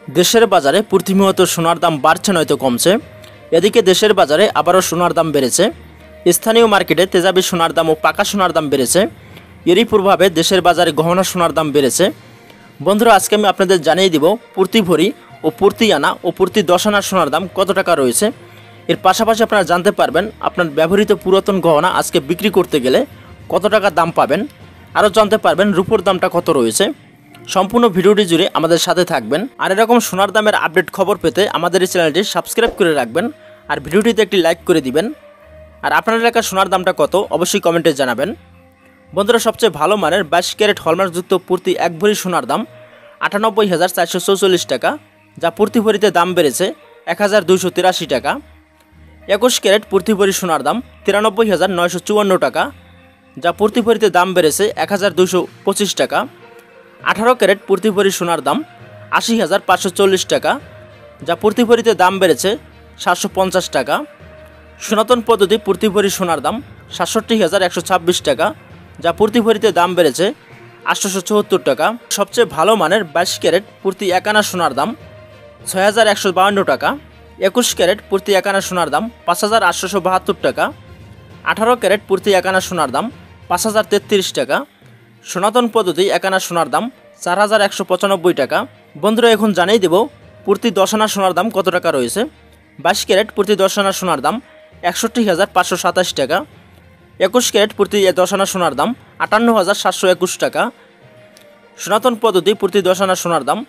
দেশের বাজারে প্রতিনিয়ত সোনার দাম বাড়ছে নয়তো কমছে। এদিকে দেশের বাজারে আবারও সোনার দাম বেড়েছে। স্থানীয় মার্কেটে তেজাবি সোনার দাম ও পাকা সোনার দাম বেড়েছে। এরই প্রভাবে দেশের বাজারে গহনা সোনার দাম বেড়েছে। বন্ধুরা, আজকে আমি আপনাদের জানিয়ে দিব প্রতি ভরি ও প্রতি আনা ও প্রতি 10 আনার সোনার দাম কত টাকা রয়েছে। এর পাশাপাশি আপনারা জানতে পারবেন আপনার ব্যবহৃত পুরাতন গহনা আজকে বিক্রি করতে গেলে কত টাকা দাম পাবেন। আরও জানতে পারবেন রূপোর দামটা কত রয়েছে। সম্পূর্ণ ভিডিওটি জুড়ে আমাদের সাথে থাকবেন। আর এরকম সোনার দামের আপডেট খবর পেতে আমাদের এই চ্যানেলটি সাবস্ক্রাইব করে রাখবেন আর ভিডিওটিতে একটি লাইক করে দিবেন। আর আপনার এলাকার সোনার দামটা কত অবশ্যই কমেন্টে জানাবেন। বন্ধুরা, সবচেয়ে ভালো মানের 22 ক্যারেট হলমার্কযুক্ত প্রতি 1 ভরি সোনার দাম 98,444 টাকা, যা প্রতি ভরিতে দাম বেড়েছে 1,283 টাকা। 21 ক্যারেট প্রতি ভরি সোনার দাম 93,954 টাকা, যা প্রতি ভরিতে দাম বেড়েছে 1,225 টাকা। 18 ক্যারেট প্রতি ভরি সোনার দাম 80,540 টাকা, যা প্রতি ভরিতে দাম বেড়েছে 750 টাকা। সনাতন পদ্ধতি প্রতি ভরি সোনার দাম 67,126 টাকা, যা প্রতি ভরিতে দাম বেড়েছে 874 টাকা। সবচেয়ে ভালো মানের 22 ক্যারেট প্রতি 1 আনা সোনার দাম 6,152 টাকা। 21 ক্যারেট প্রতি 1 আনা সোনার দাম 5,872 টাকা। 18 ক্যারেট প্রতি 1 আনা সোনার দাম 5,033 টাকা। সনাতন পদ্ধতি 1 আনা সোনার দাম 4,195 টাকা। বন্ধুরা, এখন জানিয়ে দেব প্রতি 10 আনা সোনার দাম কত টাকা রয়েছে। 22 ক্যারেট প্রতি 10 আনা সোনার দাম 61,527 টাকা। 21 ক্যারেট প্রতি 10 আনা সোনার দাম 58,721 টাকা। সনাতন পদ্ধতি প্রতি 10 আনা সোনার দাম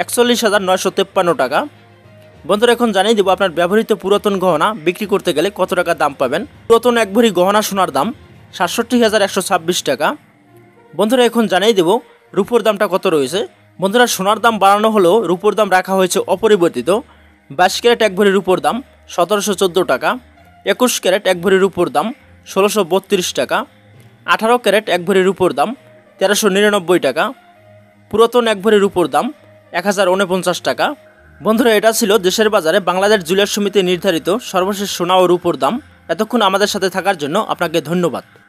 41,953 টাকা। বন্ধুরা, এখন জানিয়ে দেব আপনার ব্যবহৃত পুরাতন গহনা বিক্রি করতে গেলে কত টাকা দাম পাবেন। পুরাতন 1 ভরি গহনা সোনার দাম 67,126 টাকা। বন্ধুরা, এখন জানিয়ে দেব রূপোর দামটা কত রয়েছে। বন্ধুরা, সোনার দাম বাড়ানো হলেও রূপোর দাম রাখা হয়েছে অপরিবর্তিত। 22 ক্যারেট 1 ভরি রূপোর দাম 1,714 টাকা। 21 ক্যারেট 1 ভরি রূপোর দাম 1,632 টাকা। 18 ক্যারেট 1 ভরি রূপোর দাম 1,399 টাকা। পুরাতন 1 ভরি রূপোর দাম 1,049 টাকা। বন্ধুরা, এটা ছিল দেশের বাজারে বাংলাদেশ জুয়েলার্স সমিতি নির্ধারিত সর্বশেষ সোনা ও রূপোর দাম। এতক্ষণ আমাদের সাথে থাকার জন্য আপনাকে ধন্যবাদ।